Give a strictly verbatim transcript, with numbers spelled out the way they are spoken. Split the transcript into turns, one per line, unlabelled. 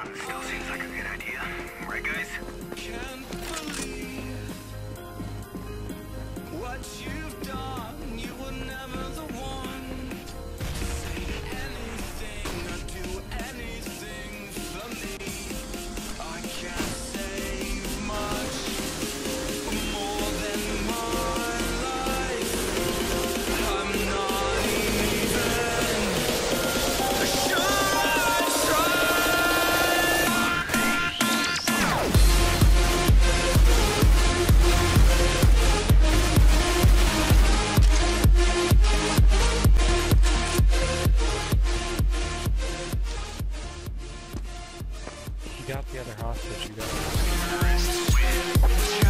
Still seems like a good idea. Right, guys?
Can't believe what you've done. You were never the one to say anything or do anything for me. I can't say much more than my life. I'm not even sure I tried.
You got the other hostage, you got